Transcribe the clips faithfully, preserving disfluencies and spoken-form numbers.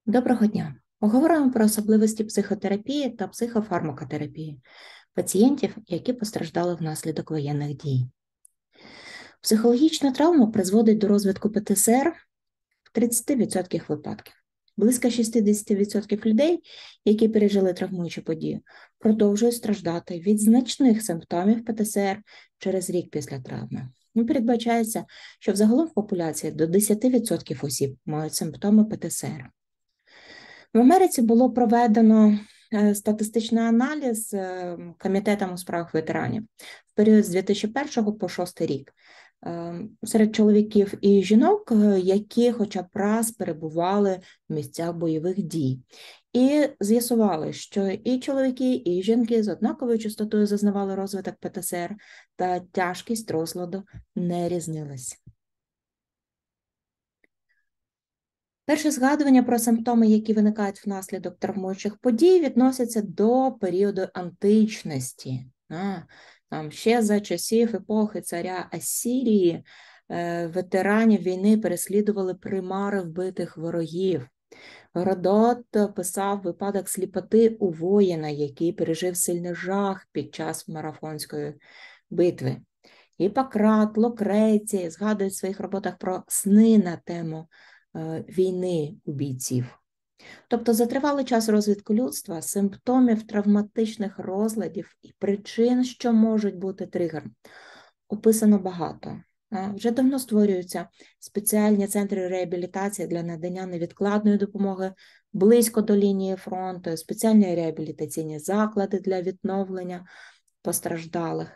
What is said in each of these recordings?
Доброго дня! Поговоримо про особливості психотерапії та психофармакотерапії пацієнтів, які постраждали внаслідок воєнних дій. Психологічна травма призводить до розвитку пе те ес ер в тридцять відсотках випадків. Близько шістдесят відсотків людей, які пережили травмуючу подію, продовжують страждати від значних симптомів пе те ес ер через рік після травми. Ну, передбачається, що взагалом в популяції до десять відсотків осіб мають симптоми пе те ес ер. В Америці було проведено статистичний аналіз Комітетом у справах ветеранів в період з дві тисячі першого по дві тисячі шостий рік серед чоловіків і жінок, які хоча б раз перебували в місцях бойових дій. І з'ясували, що і чоловіки, і жінки з однаковою частотою зазнавали розвиток пе те ес ер, та тяжкість розладу не різнилась. Перше згадування про симптоми, які виникають внаслідок травмуючих подій, відносяться до періоду античності. А, там ще за часів епохи царя Ассірії е, ветеранів війни переслідували примари вбитих ворогів. Геродот писав випадок сліпоти у воїна, який пережив сильний жах під час марафонської битви. Гіппократ, Лукрецій згадують в своїх роботах про сни на тему війни у бійців. Тобто за тривалий час розвитку людства симптомів травматичних розладів і причин, що можуть бути тригером, описано багато. Вже давно створюються спеціальні центри реабілітації для надання невідкладної допомоги близько до лінії фронту, спеціальні реабілітаційні заклади для відновлення постраждалих.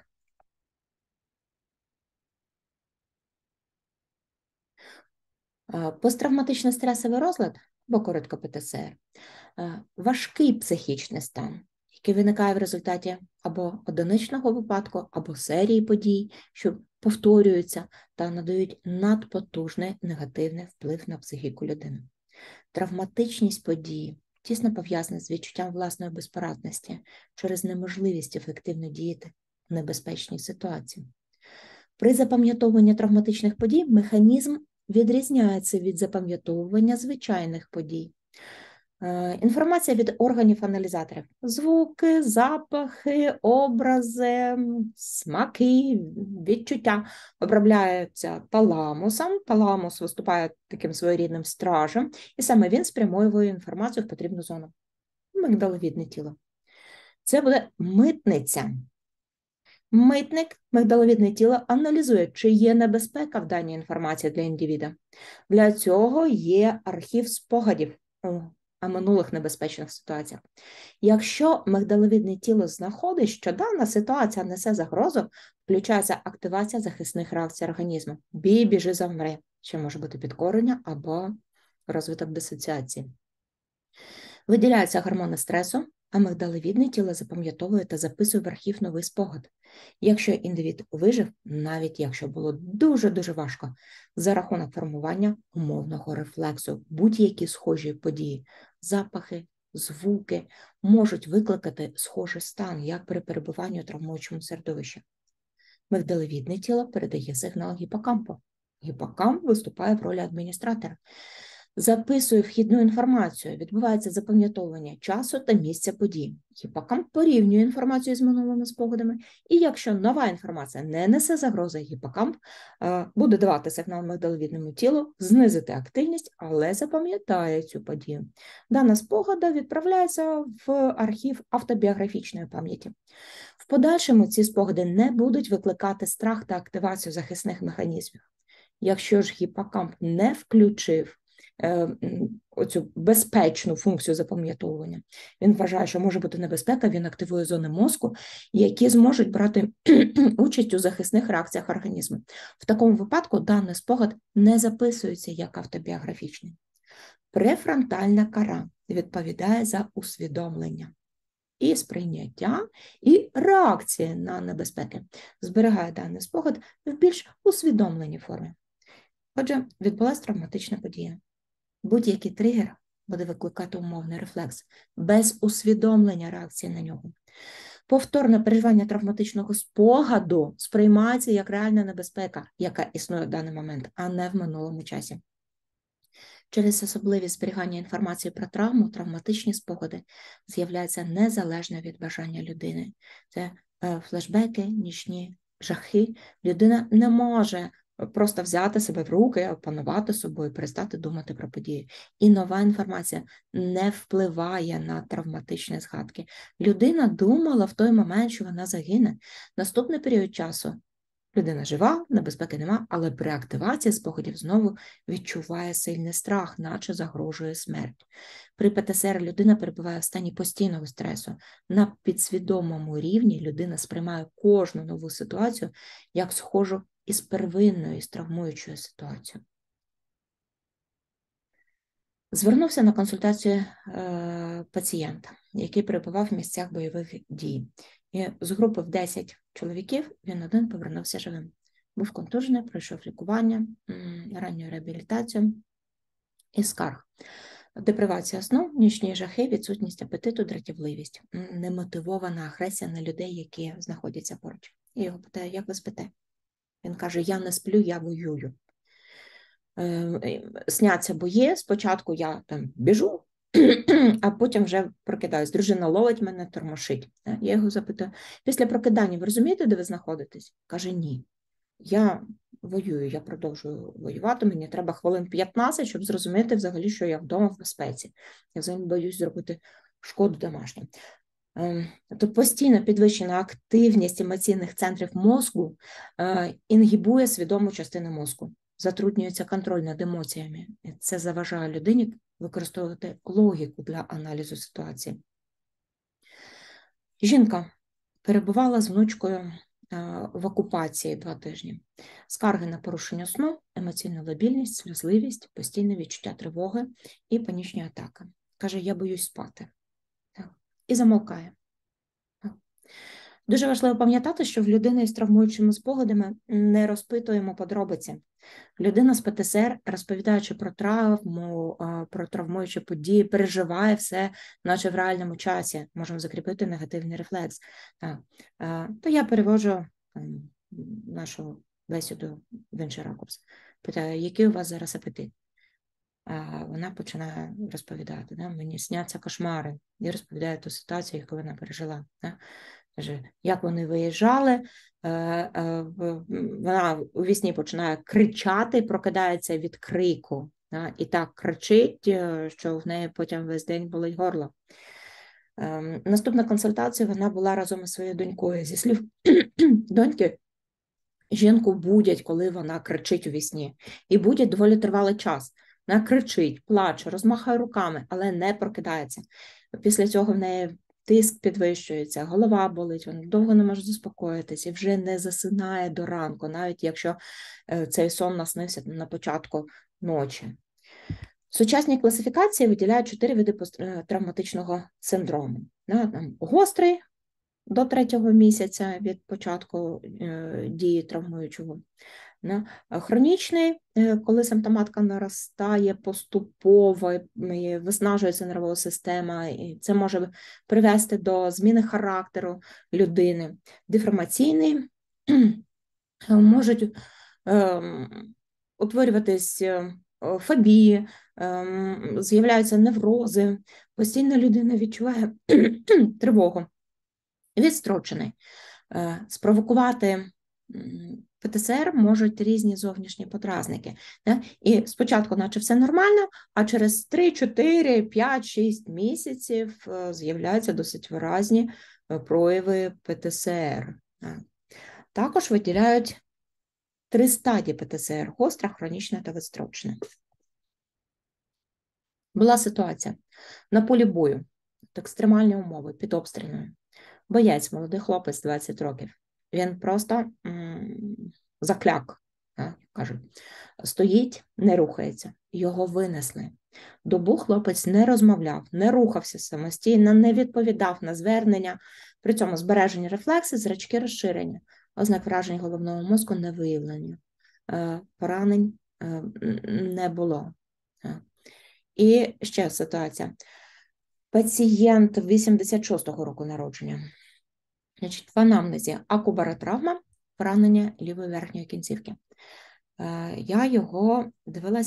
Посттравматичний стресовий розлад, або коротко пе те ес ер, важкий психічний стан, який виникає в результаті або одиничного випадку, або серії подій, що повторюються та надають надпотужний негативний вплив на психіку людини. Травматичність події тісно пов'язана з відчуттям власної безпорадності через неможливість ефективно діяти в небезпечній ситуації. При запам'ятовуванні травматичних подій механізм відрізняється від запам'ятовування звичайних подій. Інформація від органів-аналізаторів. Звуки, запахи, образи, смаки, відчуття обробляються таламусом. Таламус виступає таким своєрідним стражем, і саме він спрямовує інформацію в потрібну зону. Мигдаловідне тіло. Це буде митниця. Митник, мигдаловідне тіло, аналізує, чи є небезпека в даній інформації для індивіда. Для цього є архів спогадів о минулих небезпечних ситуаціях. Якщо мигдаловідне тіло знаходить, що дана ситуація несе загрозу, включається активація захисних реакцій організму. Бій, біжи, завмри. Ще може бути підкорення або розвиток дисоціації. Виділяються гормони стресу, а мигдаловідне тіло запам'ятовує та записує в архів новий спогад. Якщо індивід вижив, навіть якщо було дуже-дуже важко, за рахунок формування умовного рефлексу, будь-які схожі події, запахи, звуки можуть викликати схожий стан, як при перебуванні у травмуючому середовищі. Мигдаловідне тіло передає сигнал гіппокампу. Гіппокамп виступає в ролі адміністратора. Записує вхідну інформацію, відбувається запам'ятовування часу та місця подій. Гіппокамп порівнює інформацію з минулими спогадами, і якщо нова інформація не несе загрози, гіппокамп е, буде давати сигнал мигдаловідному тілу, знизити активність, але запам'ятає цю подію. Дана спогада відправляється в архів автобіографічної пам'яті. В подальшому ці спогади не будуть викликати страх та активацію захисних механізмів. Якщо ж гіппокамп не включив оцю безпечну функцію запам'ятовування. Він вважає, що може бути небезпека, він активує зони мозку, які зможуть брати участь у захисних реакціях організму. В такому випадку даний спогад не записується як автобіографічний. Префронтальна кора відповідає за усвідомлення і сприйняття, і реакції на небезпеки. Зберігає даний спогад в більш усвідомленій формі. Отже, відбулася травматична подія. Будь-який тригер буде викликати умовний рефлекс, без усвідомлення реакції на нього. Повторне переживання травматичного спогаду сприймається як реальна небезпека, яка існує в даний момент, а не в минулому часі. Через особливість зберігання інформації про травму, травматичні спогади з'являються незалежно від бажання людини. Це флешбеки, нічні жахи. Людина не може просто взяти себе в руки, опанувати собою, перестати думати про події. І нова інформація не впливає на травматичні згадки. Людина думала в той момент, що вона загине. Наступний період часу людина жива, небезпеки нема, але при активації спогадів знову відчуває сильний страх, наче загрожує смерть. При ПТСР людина перебуває в стані постійного стресу. На підсвідомому рівні людина сприймає кожну нову ситуацію як схожу із первинною, із травмуючою ситуацією. Звернувся на консультацію е, пацієнт, який перебував в місцях бойових дій. І з групи в десять чоловіків він один повернувся живим. Був контужений, пройшов лікування, ранню реабілітацію і скарг. Депривація сну, нічні жахи, відсутність апетиту, дратівливість, немотивована агресія на людей, які знаходяться поруч. Я його питаю, як ви спите? Він каже, я не сплю, я воюю. Сняться бої, спочатку я там біжу, а потім вже прокидаюсь. Дружина ловить мене, тормошить. Я його запитую, після прокидання ви розумієте, де ви знаходитесь? Каже, ні. Я воюю, я продовжую воювати, мені треба хвилин п'ятнадцять, щоб зрозуміти взагалі, що я вдома в безпеці. Я взагалі боюсь зробити шкоду домашнім. Тобто постійно підвищена активність емоційних центрів мозку інгібує свідому частину мозку. Затруднюється контроль над емоціями. Це заважає людині використовувати логіку для аналізу ситуації. Жінка перебувала з внучкою в окупації два тижні. Скарги на порушення сну, емоційну лабільність, сльозливість, постійне відчуття тривоги і панічні атаки. Каже, я боюсь спати. І замовкає. Дуже важливо пам'ятати, що в людини з травмуючими спогадами не розпитуємо подробиці. Людина з ПТСР, розповідаючи про травму, про травмуючі події, переживає все, наче в реальному часі. Можемо закріпити негативний рефлекс. Так. То я переводжу нашу бесіду в інший ракурс. Питаю, який у вас зараз апетит? А вона починає розповідати. Да? Мені сняться кошмари. І розповідає ту ситуацію, яку вона пережила. Да? Каже, як вони виїжджали, вона у вісні починає кричати, прокидається від крику. Да? І так кричить, що в неї потім весь день болить горло. Наступна консультація, вона була разом із своєю донькою. Зі слів доньки, жінку будять, коли вона кричить у вісні. І будять доволі тривалий час. Вона кричить, плаче, розмахає руками, але не прокидається. Після цього в неї тиск підвищується, голова болить, вона довго не може заспокоїтися і вже не засинає до ранку, навіть якщо цей сон наснився на початку ночі. Сучасні класифікації виділяють чотири види посттравматичного синдрому. Гострий до третього місяця від початку дії травмуючого. Хронічний, коли симптоматика наростає поступово, виснажується нервова система, і це може привести до зміни характеру людини. Деформаційний, можуть ем, утворюватись фобії, ем, з'являються неврози, постійно людина відчуває тривогу. Відстрочений. Е, спровокувати ПТСР можуть різні зовнішні подразники. Да? І спочатку наче все нормально, а через три, чотири, п'ять, шість місяців з'являються досить виразні прояви ПТСР. Да? Також виділяють три стадії ПТСР – гостра, хронічна та відстрочена. Була ситуація на полі бою, екстремальні умови, під обстрілами. Боєць, молодий хлопець, двадцять років. Він просто м, закляк, так, кажуть. Стоїть, не рухається. Його винесли. Добу хлопець не розмовляв, не рухався самостійно, не відповідав на звернення. При цьому збережені рефлекси, зрачки розширення. Ознак вражень головного мозку не виявлені. Е, поранень е, не було. Е. І ще ситуація. Пацієнт вісімдесят шостого року народження. Значить, в анамнезі акубаротравма, поранення лівої верхньої кінцівки. Я його дивилася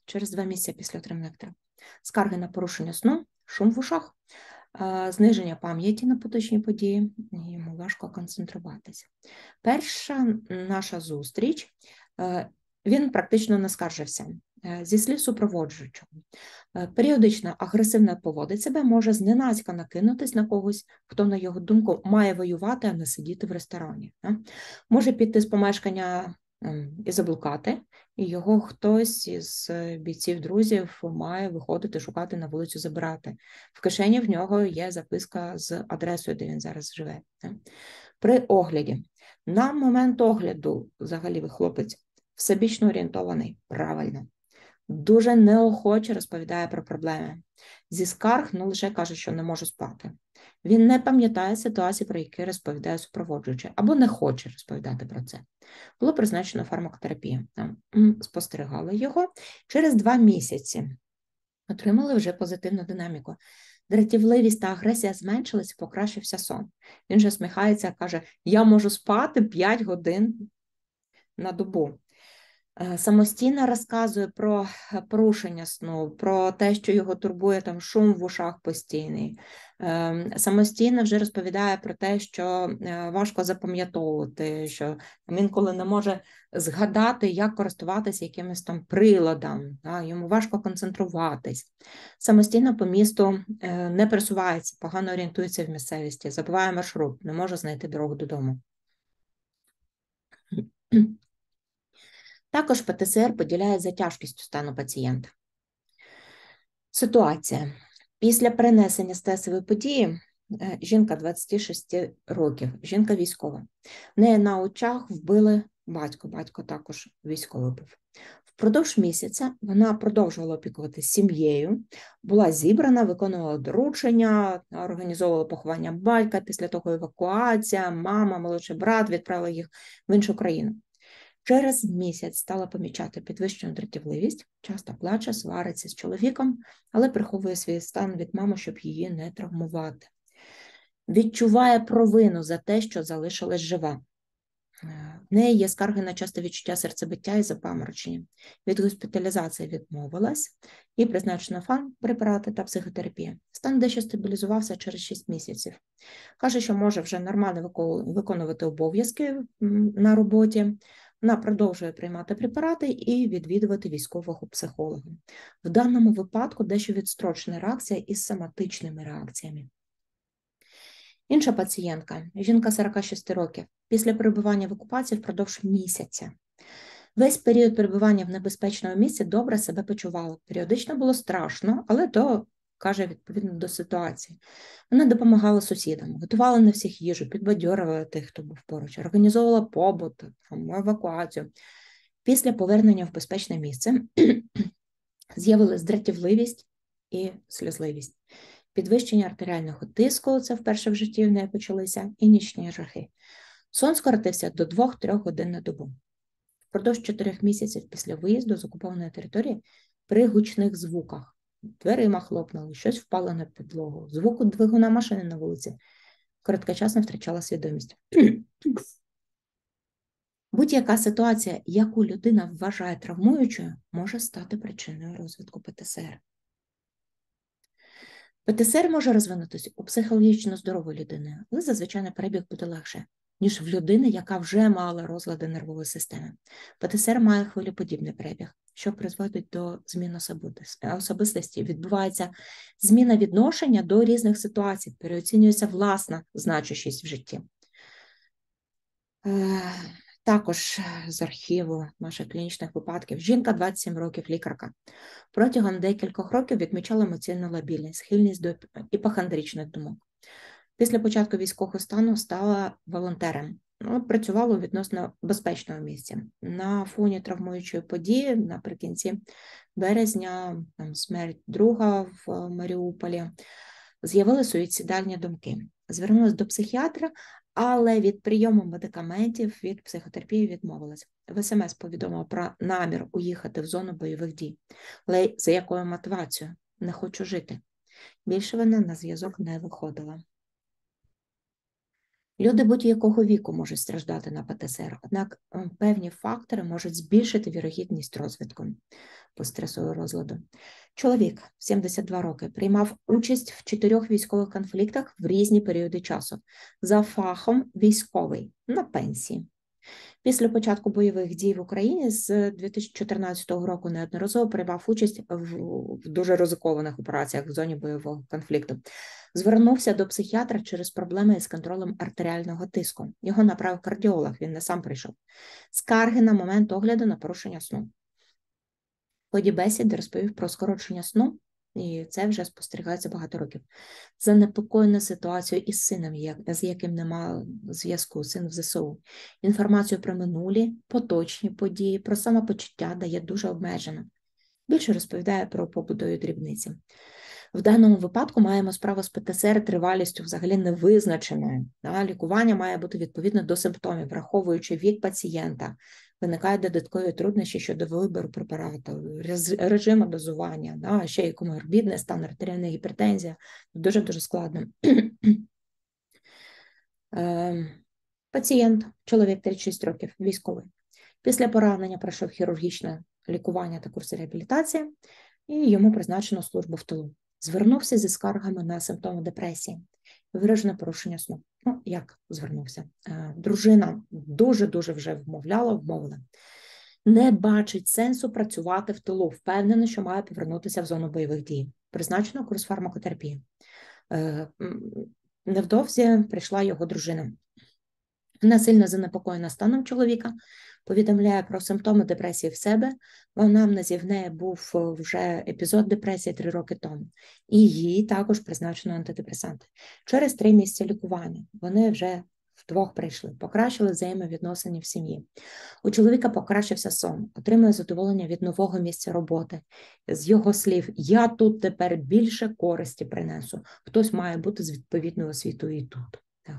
через два місяці після отримання лекторів. Скарги на порушення сну, шум в ушах, зниження пам'яті на поточні події, йому важко концентруватися. Перша наша зустріч, він практично не скаржився. Зі слів супроводжуючого. Періодично агресивно поводить себе, може зненацька накинутись на когось, хто, на його думку, має воювати, а не сидіти в ресторані. Може піти з помешкання і заблукати, і його хтось із бійців-друзів має виходити, шукати на вулицю, забирати. В кишені в нього є записка з адресою, де він зараз живе. При огляді. На момент огляду, взагалі, хлопець всебічно орієнтований, правильно. Дуже неохоче розповідає про проблеми. Зі скарг, ну, лише каже, що не може спати. Він не пам'ятає ситуації, про які розповідає супроводжуючий, або не хоче розповідати про це. Було призначено фармакотерапію. Спостерігали його. Через два місяці отримали вже позитивну динаміку. Дратівливість та агресія зменшились, покращився сон. Він же сміхається, каже, я можу спати п'ять годин на добу. Самостійно розказує про порушення сну, про те, що його турбує там шум в ушах постійний. Самостійно вже розповідає про те, що важко запам'ятовувати, що інколи не може згадати, як користуватися якимось там приладом, йому важко концентруватись. Самостійно по місту не пересувається, погано орієнтується в місцевості, забуває маршрут, не може знайти дорогу додому. Також ПТСР поділяє за тяжкістю стану пацієнта. Ситуація. Після перенесення стресової події жінка двадцяти шести років, жінка військова. В неї на очах вбили батько, батько також військовий був. Впродовж місяця вона продовжувала опікуватися сім'єю, була зібрана, виконувала доручення, організовувала поховання батька, після того евакуація, мама, молодший брат відправили їх в іншу країну. Через місяць стала помічати підвищену дратівливість, часто плаче, свариться з чоловіком, але приховує свій стан від мами, щоб її не травмувати. Відчуває провину за те, що залишилась жива. В неї є скарги на часте відчуття серцебиття і запаморочення. Від госпіталізації відмовилась і призначена фармпрепарати та психотерапія. Стан дещо стабілізувався через шість місяців. Каже, що може вже нормально виконувати обов'язки на роботі. Вона продовжує приймати препарати і відвідувати військового психолога. В даному випадку дещо відстрочена реакція із соматичними реакціями. Інша пацієнтка, жінка сорока шести років, після перебування в окупації впродовж місяця. Весь період перебування в небезпечному місці добре себе почувала. Періодично було страшно, але то, каже, відповідно до ситуації. Вона допомагала сусідам, готувала на всіх їжу, підбадьорювала тих, хто був поруч, організовувала побут, евакуацію. Після повернення в безпечне місце з'явилась дратівливість і сльозливість. Підвищення артеріального тиску, це вперше в житті в неї почалися, і нічні жахи. Сон скоротився до двох-трьох годин на добу. Впродовж чотирьох місяців після виїзду з окупованої території при гучних звуках. Дверима хлопнули, щось впало на підлогу, звуку двигуна машини на вулиці. Короткочасно втрачала свідомість. Будь-яка ситуація, яку людина вважає травмуючою, може стати причиною розвитку ПТСР. ПТСР може розвинутися у психологічно здорової людини, але зазвичай перебіг буде легше, ніж в людини, яка вже мала розлади нервової системи. ПТСР має хвилеподібний перебіг, що призводить до змін особистості. Відбувається зміна відношення до різних ситуацій, переоцінюється власна значущість в житті. Також з архіву наших клінічних випадків. Жінка двадцять сім років, лікарка. Протягом декількох років відмічала емоційну лабільність, схильність до іпохондричних думок. Після початку військового стану стала волонтером. Працювала у відносно безпечному місці. На фоні травмуючої події наприкінці березня, там, смерть друга в Маріуполі, з'явили суїцидальні думки. Звернулася до психіатра, але від прийому медикаментів, від психотерапії відмовилась. В ес ем ес повідомила про намір уїхати в зону бойових дій. Але за якою мотивацією? Не хочу жити. Більше вона на зв'язок не виходила. Люди будь-якого віку можуть страждати на ПТСР, однак певні фактори можуть збільшити вірогідність розвитку. постресового розладу. Чоловік, сімдесят два роки, приймав участь в чотирьох військових конфліктах в різні періоди часу. За фахом військовий, на пенсії. Після початку бойових дій в Україні з дві тисячі чотирнадцятого року неодноразово приймав участь в, в дуже ризикованих операціях в зоні бойового конфлікту. Звернувся до психіатра через проблеми із контролем артеріального тиску. Його направив кардіолог, він не сам прийшов. Скарги на момент огляду на порушення сну. В ході бесіди розповів про скорочення сну, і це вже спостерігається багато років. Занепокоєна ситуацією із сином, з яким немає зв'язку, син в ЗСУ. Інформацію про минулі, поточні події, про самопочуття дає дуже обмежено. Більше розповідає про побутові дрібниці. В даному випадку маємо справу з ПТСР тривалістю взагалі невизначеною. Лікування має бути відповідно до симптомів, враховуючи вік пацієнта. Виникають додаткові труднощі щодо вибору препарату, режиму дозування, да, ще й коморбідний стан, артеріальна гіпертензія. Дуже-дуже складно. Пацієнт, чоловік тридцять шість років, військовий. Після поранення пройшов хірургічне лікування та курс реабілітації, і йому призначено службу в тилу. Звернувся зі скаргами на симптоми депресії, виражене порушення сну. Ну, як звернувся? Дружина дуже-дуже вже вмовляла, вмовила. Не бачить сенсу працювати в тилу, впевнена, що має повернутися в зону бойових дій. Призначено курс фармакотерапії. Невдовзі прийшла його дружина. Вона сильно занепокоєна станом чоловіка, повідомляє про симптоми депресії в себе. В анамнезі в неї був вже епізод депресії три роки тому. І їй також призначено антидепресанти. Через три місяці лікування вони вже вдвох прийшли, покращили взаємовідносини в сім'ї. У чоловіка покращився сон, отримує задоволення від нового місця роботи. З його слів, я тут тепер більше користі принесу. Хтось має бути з відповідною освітою і тут. Так.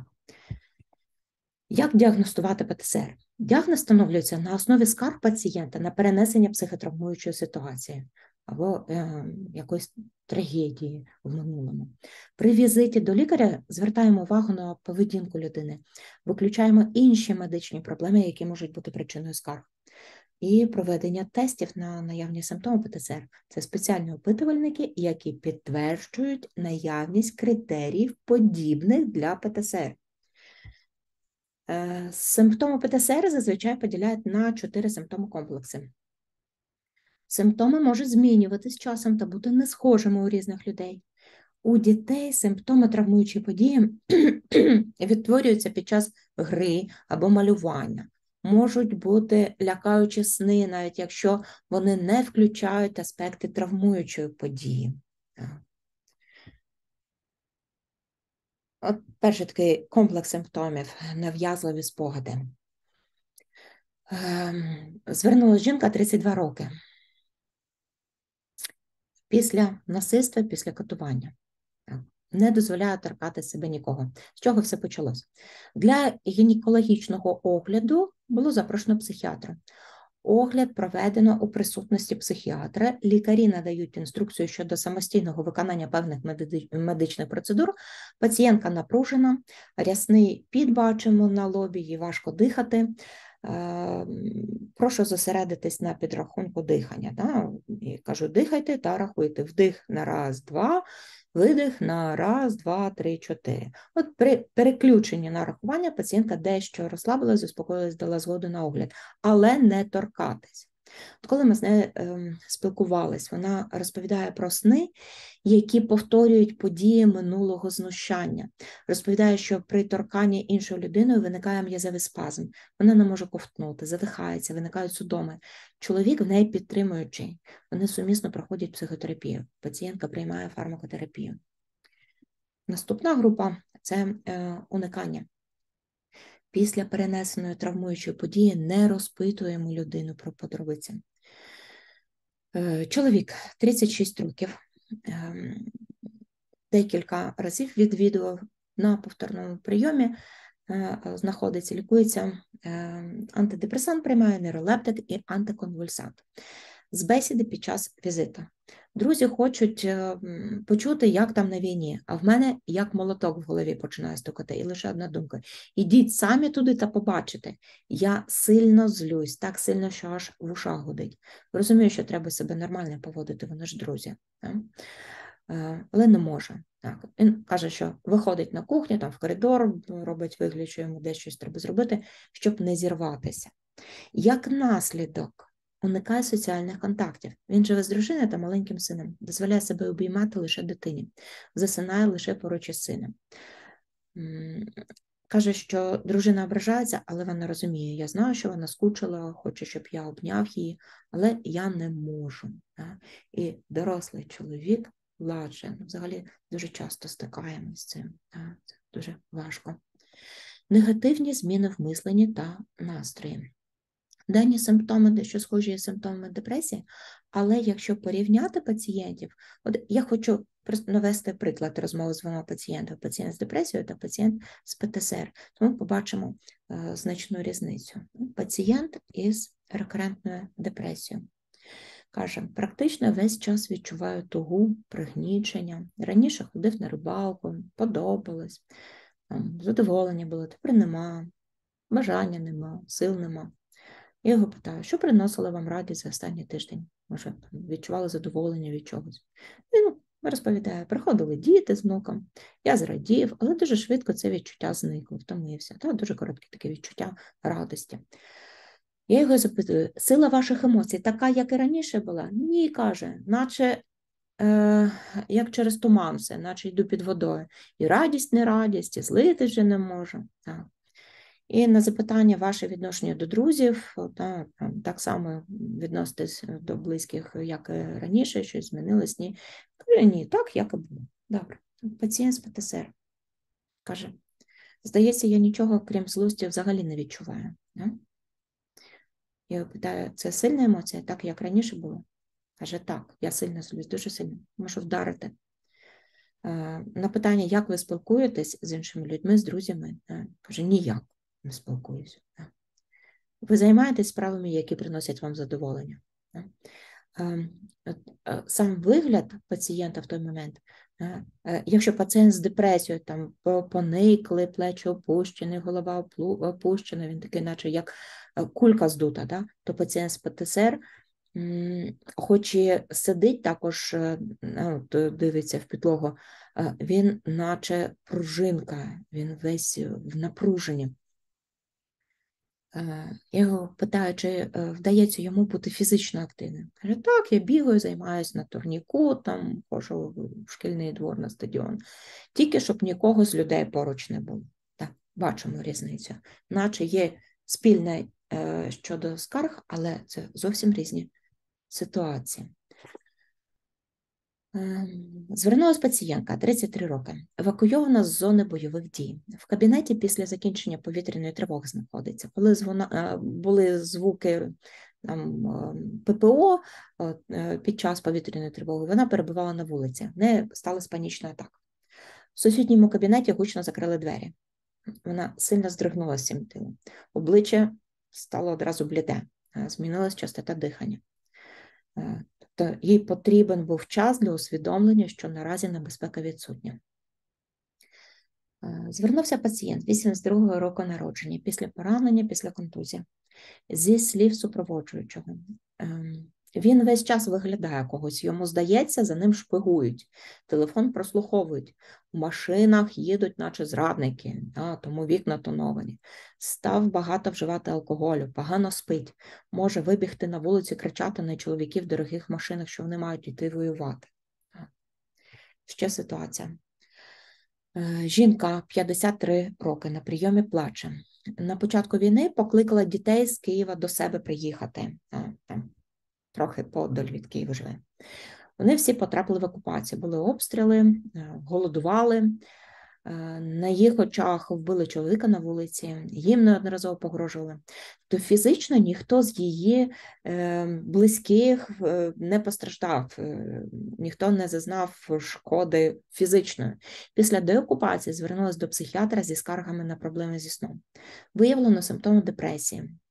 Як діагностувати ПТСР? Діагноз встановлюється на основі скарг пацієнта на перенесення психотравмуючої ситуації або е, якоїсь трагедії в минулому. При візиті до лікаря звертаємо увагу на поведінку людини, виключаємо інші медичні проблеми, які можуть бути причиною скарг. І проведення тестів на наявні симптоми ПТСР. Це спеціальні опитувальники, які підтверджують наявність критеріїв, подібних для ПТСР. Симптоми ПТСР зазвичай поділяють на чотири симптоми-комплекси. Симптоми можуть змінюватись часом та бути не схожими у різних людей. У дітей симптоми травмуючої події відтворюються під час гри або малювання. Можуть бути лякаючі сни, навіть якщо вони не включають аспекти травмуючої події. От перший такий комплекс симптомів – нав'язливі спогади. Звернулася жінка тридцять два роки. Після насильства, після катування. Не дозволяє торкати себе нікого. З чого все почалось? Для гінекологічного огляду було запрошено психіатра. Огляд проведено у присутності психіатра. Лікарі надають інструкцію щодо самостійного виконання певних медичних процедур. Пацієнтка напружена, рясний піт бачимо на лобі, їй важко дихати. Прошу зосередитись на підрахунку дихання. Да? І кажу, дихайте та рахуйте. Вдих на раз, два, видих на раз, два, три, чотири. От при переключенні на рахування пацієнтка дещо розслабилась, заспокоїлась, дала згоду на огляд, але не торкатись. От коли ми з нею е, спілкувались, вона розповідає про сни, які повторюють події минулого знущання. Розповідає, що при торканні іншою людиною виникає м'язевий спазм. Вона не може ковтнути, задихається, виникають судоми. Чоловік в неї підтримуючий. Вони сумісно проходять психотерапію. Пацієнтка приймає фармакотерапію. Наступна група – це е, уникання. Після перенесеної травмуючої події не розпитуємо людину про подробиці. Чоловік, тридцять шість років, декілька разів відвідував на повторному прийомі, знаходиться, лікується, антидепресант приймає, нейролептик і антиконвульсант. з бесіди під час візиту. Друзі хочуть почути, як там на війні, а в мене як молоток в голові починає стукати. І лише одна думка. Ідіть самі туди та побачите. Я сильно злюсь, так сильно, що аж в ушах гудить. Розумію, що треба себе нормально поводити, вони ж друзі. Так? Але не може. Так. Він каже, що виходить на кухню, там в коридор, робить вигляд, що йому десь щось треба зробити, щоб не зірватися. Як наслідок, уникає соціальних контактів. Він живе з дружиною та маленьким сином, дозволяє себе обіймати лише дитині, засинає лише поруч із сином. Каже, що дружина ображається, але вона розуміє, я знаю, що вона скучила, хоче, щоб я обняв її, але я не можу. Так? І дорослий чоловік плаче. Взагалі дуже часто стикаємося з цим. Так? Це дуже важко. Негативні зміни в мисленні та настрої. Дані симптоми дещо схожі з симптомами депресії, але якщо порівняти пацієнтів, от я хочу просто навести приклад розмови з двома пацієнтами, пацієнт з депресією та пацієнт з пе те ес ер, тому побачимо е, значну різницю. Пацієнт із рекурентною депресією. Каже, практично весь час відчуваю тугу, пригнічення, раніше ходив на рибалку, подобалось, там, задоволення було, тепер нема, бажання нема, сил нема. Я його питаю, що приносило вам радість за останній тиждень? Може, відчували задоволення від чогось? Він розповідає, приходили діти з внуком, я зрадів, але дуже швидко це відчуття зникло, втомився. Та, дуже коротке таке відчуття радості. Я його запитую, сила ваших емоцій така, як і раніше була? Ні, каже, наче е, як через туман все, наче йду під водою. І радість, не радість, і злити вже не можу. Так. І на запитання ваше відношення до друзів, та, так само відноситесь до близьких, як і раніше, щось змінилось, ні. Каже, ні, так, як і було. Добре. Пацієнт з пе те ес ер каже, здається, я нічого, крім злості, взагалі не відчуваю. Не? Я його питаю, це сильна емоція, так, як раніше було? Каже, так, я сильно злюсь, дуже сильно, можу вдарити. На питання, як ви спілкуєтесь з іншими людьми, з друзями, каже, ніяк не спілкуюся. Ви займаєтесь справами, які приносять вам задоволення. Сам вигляд пацієнта в той момент, якщо пацієнт з депресією, там поникли, плечі опущені, голова опущена, він такий, наче як кулька здута, да? То пацієнт з пе те ес ер, хоч і сидить також, ну, дивиться в підлогу, він наче пружинка, він весь в напруженні. Я його питаю, чи вдається йому бути фізично активним. Каже, так, я бігаю, займаюся на турніку, там, хожу в шкільний двор на стадіон. Тільки, щоб нікого з людей поруч не було. Так, бачимо різницю. Наче є спільне е, щодо скарг, але це зовсім різні ситуації. Звернулась пацієнтка, тридцять три роки, евакуйована з зони бойових дій. В кабінеті після закінчення повітряної тривоги знаходиться. Коли звона, були звуки там, пе пе о під час повітряної тривоги, вона перебувала на вулиці. В неї сталася панічна атака. В сусідньому кабінеті гучно закрили двері. Вона сильно здригнулася цим тілом. Обличчя стало одразу бліде, змінилась частота дихання. Тобто їй потрібен був час для усвідомлення, що наразі небезпека відсутня. Звернувся пацієнт вісімдесят другого року народження, після поранення, після контузії, зі слів супроводжуючого. Він весь час виглядає когось, йому здається, за ним шпигують, телефон прослуховують, у машинах їдуть наче зрадники, а, тому вікна тоновані. Став багато вживати алкоголю, погано спить, може вибігти на вулицю, кричати на чоловіків в дорогих машинах, що вони мають йти воювати. Ще ситуація. Жінка, п'ятдесят три роки, на прийомі плаче. На початку війни покликала дітей з Києва до себе приїхати. Там, трохи подаль від Києва живе. Вони всі потрапили в окупацію. Були обстріли, голодували. На їх очах вбили чоловіка на вулиці, їм неодноразово погрожували. То фізично ніхто з її близьких не постраждав, ніхто не зазнав шкоди фізичної. Після деокупації звернулася до психіатра зі скаргами на проблеми зі сном. Виявлено симптоми депресії.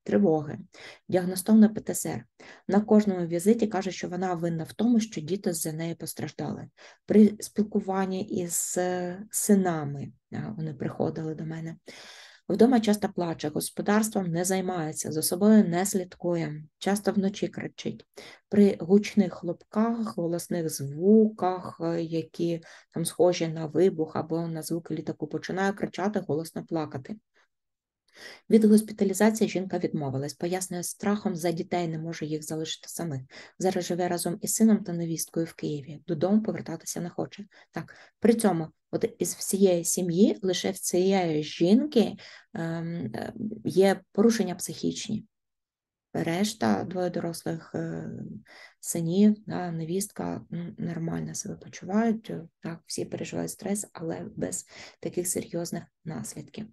тривоги. Діагностована ПТСР. На кожному візиті каже, що вона винна в тому, що діти за неї постраждали. При спілкуванні із синами вони приходили до мене. Вдома часто плаче, господарством не займається, за собою не слідкує, часто вночі кричить. При гучних хлопках, голосних звуках, які там схожі на вибух або на звуки літаку, починає кричати, голосно плакати. Від госпіталізації жінка відмовилась, пояснює, страхом за дітей не може їх залишити самих. Зараз живе разом із сином та невісткою в Києві. Додому повертатися не хоче. Так, при цьому от із всієї сім'ї лише в цієї жінки ем, є порушення психічні. Решта, двоє дорослих е, синів, да, невістка нормально себе почувають, так, всі переживають стрес, але без таких серйозних наслідків.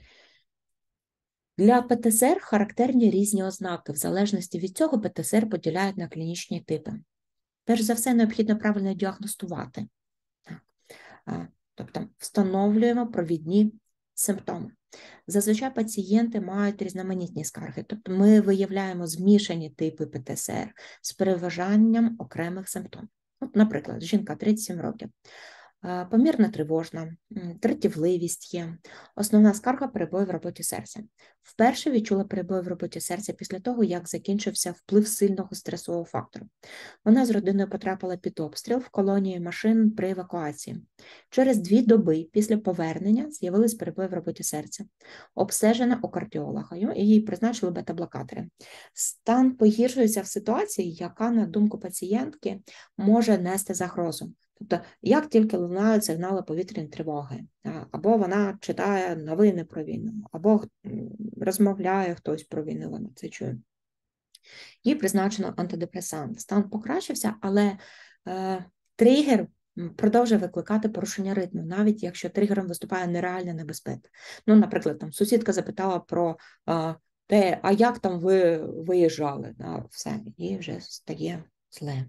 Для ПТСР характерні різні ознаки. В залежності від цього ПТСР поділяють на клінічні типи. Перш за все, необхідно правильно діагностувати. Тобто встановлюємо провідні симптоми. Зазвичай пацієнти мають різноманітні скарги. Тобто ми виявляємо змішані типи ПТСР з переважанням окремих симптомів. От, наприклад, жінка тридцять сім років. Помірна тривожна, дратівливість є. Основна скарга – перебої в роботі серця. Вперше відчула перебої в роботі серця після того, як закінчився вплив сильного стресового фактору. Вона з родиною потрапила під обстріл в колонії машин при евакуації. Через дві доби після повернення з'явились перебої в роботі серця. Обстежена у кардіолога, і їй призначили бета-блокатори. Стан погіршується в ситуації, яка, на думку пацієнтки, може нести загрозу. Тобто, як тільки лунають сигнали повітряної тривоги, або вона читає новини про війну, або розмовляє хтось про війну, вона це чує. Їй призначено антидепресант. Стан покращився, але е, тригер продовжує викликати порушення ритму, навіть якщо тригером виступає нереальна небезпека. Ну, наприклад, там сусідка запитала про е, те, а як там ви виїжджали, да, все, і вже стає зле.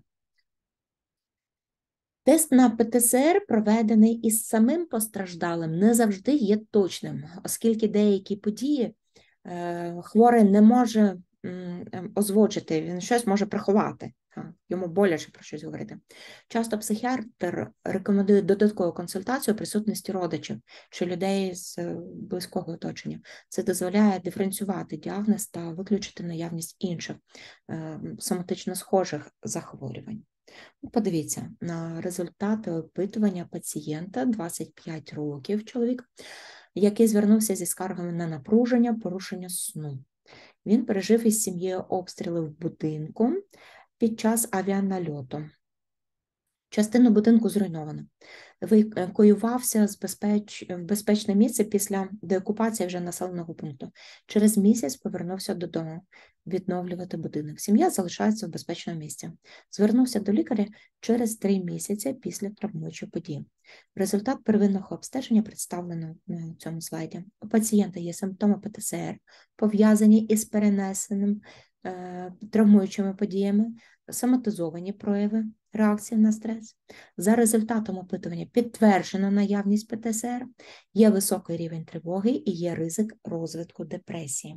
Тест на ПТСР, проведений із самим постраждалим, не завжди є точним, оскільки деякі події е, хворий не може м, озвучити, він щось може приховати, йому боляче про щось говорити. Часто психіатр рекомендує додаткову консультацію у присутності родичів чи людей з близького оточення. Це дозволяє диференціювати діагноз та виключити наявність інших е, соматично схожих захворювань. Подивіться на результати опитування пацієнта, двадцять п'ять років чоловік, який звернувся зі скаргами на напруження, порушення сну. Він пережив із сім'єю обстріли в будинку під час авіанальоту. Частину будинку зруйновано. Евакуювався з безпеч... в безпечне місце після деокупації вже населеного пункту. Через місяць повернувся додому відновлювати будинок. Сім'я залишається в безпечному місці. Звернувся до лікаря через три місяці після травмуючої події. Результат первинного обстеження представлено на цьому слайді. У пацієнта є симптоми ПТСР, пов'язані із перенесеним е, травмуючими подіями, соматизовані прояви реакції на стрес. За результатом опитування підтверджено наявність ПТСР, є високий рівень тривоги і є ризик розвитку депресії.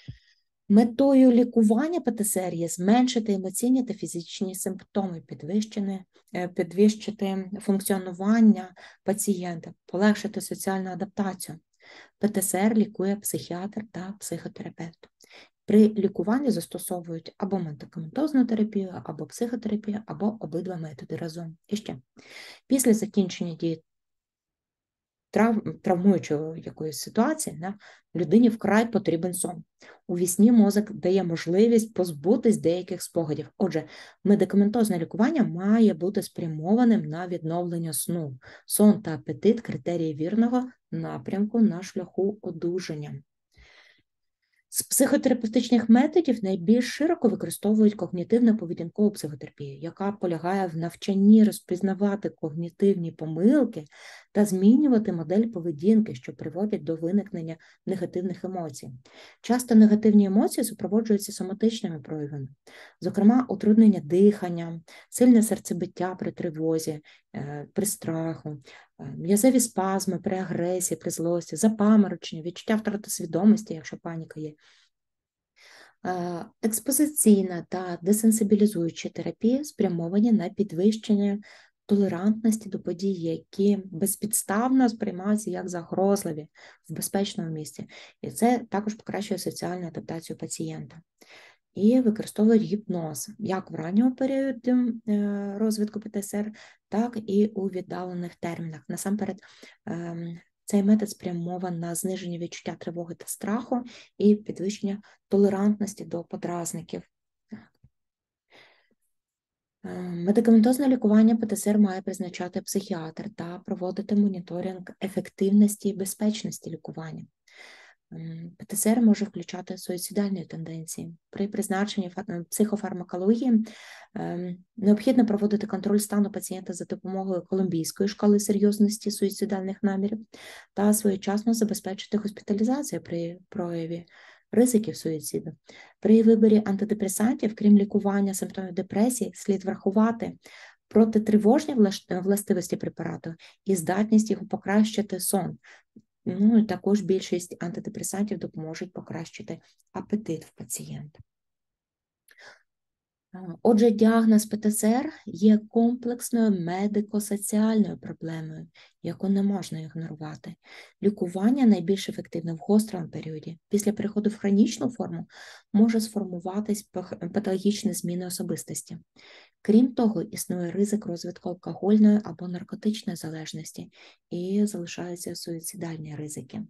Метою лікування ПТСР є зменшити емоційні та фізичні симптоми, підвищити функціонування пацієнта, полегшити соціальну адаптацію. ПТСР лікує психіатр та психотерапевт. При лікуванні застосовують або медикаментозну терапію, або психотерапію, або обидва методи разом. І ще, після закінчення дії трав... травмуючої якоїсь ситуації, да, людині вкрай потрібен сон. У вісні мозок дає можливість позбутись деяких спогадів. Отже, медикаментозне лікування має бути спрямованим на відновлення сну. Сон та апетит – критерії вірного напрямку на шляху одужання. З психотерапевтичних методів найбільш широко використовують когнітивно-поведінкову психотерапію, яка полягає в навчанні розпізнавати когнітивні помилки та змінювати модель поведінки, що приводять до виникнення негативних емоцій. Часто негативні емоції супроводжуються соматичними проявами, зокрема утруднення дихання, сильне серцебиття при тривозі, при страху, м'язові спазми при агресії, при злості, запаморочення, відчуття втрати свідомості, якщо паніка є. Експозиційна та десенсибілізуюча терапія спрямовані на підвищення толерантності до подій, які безпідставно сприймаються як загрозливі в безпечному місці. І це також покращує соціальну адаптацію пацієнта. І використовують гіпноз як в ранньому періоді розвитку ПТСР, так і у віддалених термінах. Насамперед, цей метод спрямований на зниження відчуття тривоги та страху і підвищення толерантності до подразників. Медикаментозне лікування ПТСР має призначати психіатр та проводити моніторинг ефективності і безпечності лікування. ПТСР може включати суїцидальні тенденції. При призначенні психофармакології необхідно проводити контроль стану пацієнта за допомогою колумбійської шкали серйозності суїцидальних намірів та своєчасно забезпечити госпіталізацію при прояві ризиків суїциду. При виборі антидепресантів, крім лікування симптомів депресії, слід врахувати протитривожні властивості препарату і здатність його покращити сон. Ну, і також більшість антидепресантів допоможуть покращити апетит в пацієнта. Отже, діагноз ПТСР є комплексною медико-соціальною проблемою, яку не можна ігнорувати. Лікування найбільш ефективне в гострому періоді. Після переходу в хронічну форму може сформуватись патологічні зміни особистості. Крім того, існує ризик розвитку алкогольної або наркотичної залежності і залишаються суїцидальні ризики.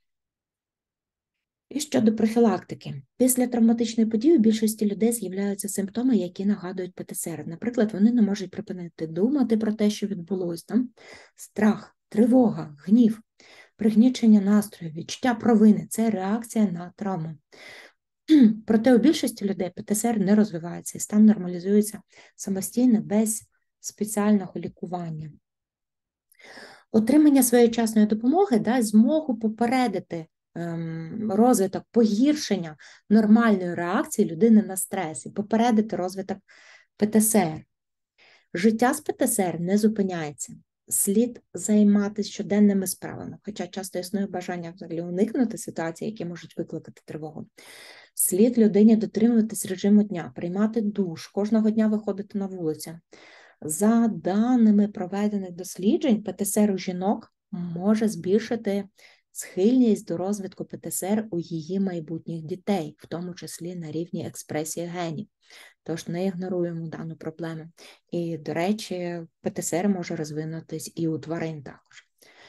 І щодо профілактики. Після травматичної події у більшості людей з'являються симптоми, які нагадують ПТСР. Наприклад, вони не можуть припинити думати про те, що відбулося. Там страх, тривога, гнів, пригнічення настрою, відчуття провини – це реакція на травму. Проте у більшості людей ПТСР не розвивається і стан нормалізується самостійно без спеціального лікування. Отримання своєчасної допомоги дасть змогу попередити ем, розвиток погіршення нормальної реакції людини на стрес і попередити розвиток ПТСР. Життя з ПТСР не зупиняється. Слід займатися щоденними справами, хоча часто існує бажання взагалі уникнути ситуацій, які можуть викликати тривогу. Слід людині дотримуватись режиму дня, приймати душ, кожного дня виходити на вулицю. За даними проведених досліджень, ПТСР у жінок може збільшити схильність до розвитку ПТСР у її майбутніх дітей, в тому числі на рівні експресії генів. Тож не ігноруємо дану проблему. І, до речі, ПТСР може розвинутись і у тварин також.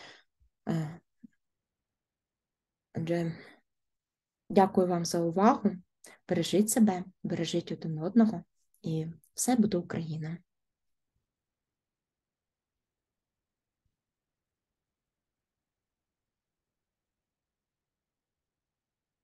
Отже, дякую вам за увагу. Бережіть себе, бережіть один одного, і все буде Україна.